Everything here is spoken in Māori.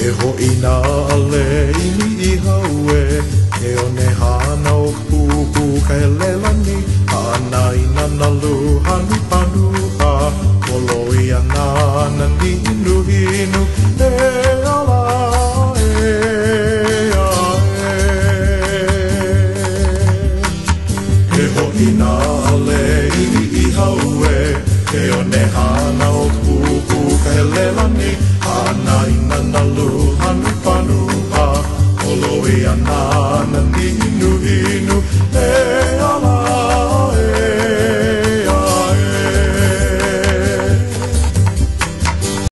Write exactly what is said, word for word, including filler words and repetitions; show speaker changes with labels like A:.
A: E ho'i nā ale ini I haue E o ne hana o pupu ka hele lani Hana I nana luhanu panuha Moloi ana na ninu hinu E ala e a e E ho'i nā ale ini I haue E o ne hana o pupu ka hele lani Hana I